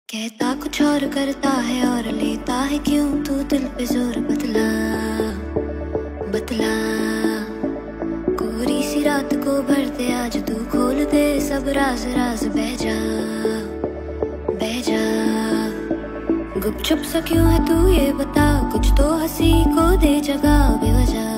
कहता कुछ और करता है और लेता है क्यों तू दिल पे जोर, बतला बतला। कोरी सी रात को भर दे आज तू, खोल दे सब राज राज, बह जा बह जा। गुपचुप सा क्यों है तू ये बता, कुछ तो हंसी को दे जगह बेवजह।